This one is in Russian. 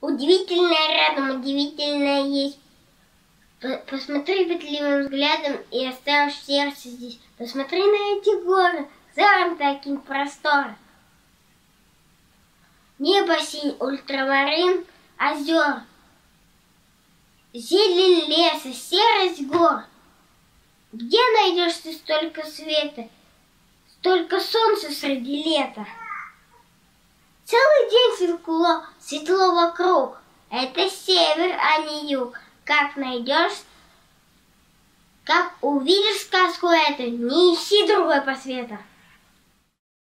Удивительное рядом, удивительное есть. Посмотри пытливым взглядом и оставишь сердце здесь. Посмотри на эти горы, взором таким простором. Небо синь, ультрамарин, озер. Зелень леса, серость гор. Где найдешь ты столько света, столько солнца среди лета? Целый день светло, светло вокруг. Это север, а не юг. Как найдешь, как увидишь сказку эту, не ищи другой по свету.